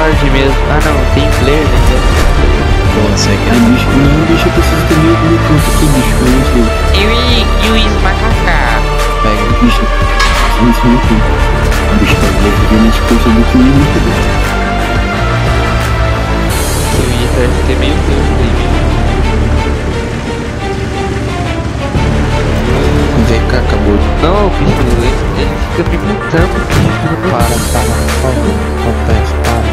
Discord mesmo. Ah não, tem player, né? Nossa, cara, bicho, não, bicho, eu preciso ter meu ponto aqui, bicho, pra gente ver. Eu e os macacá. Pega, bicho, isso não tem. Bicho, tá vendo as coisas do que eu não sei. Parece ter meio tempo aí, VK acabou de... não, bicho, ele fica me mutando, bicho. Para, por favor, acontece, para.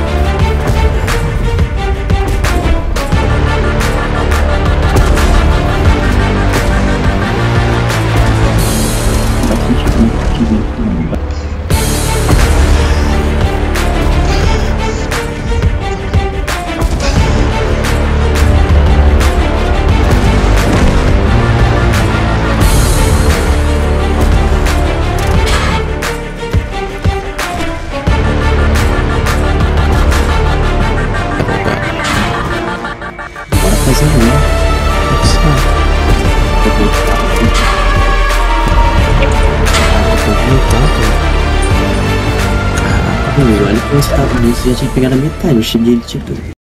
Olha que você já tinha pegado a metade, eu cheguei tipo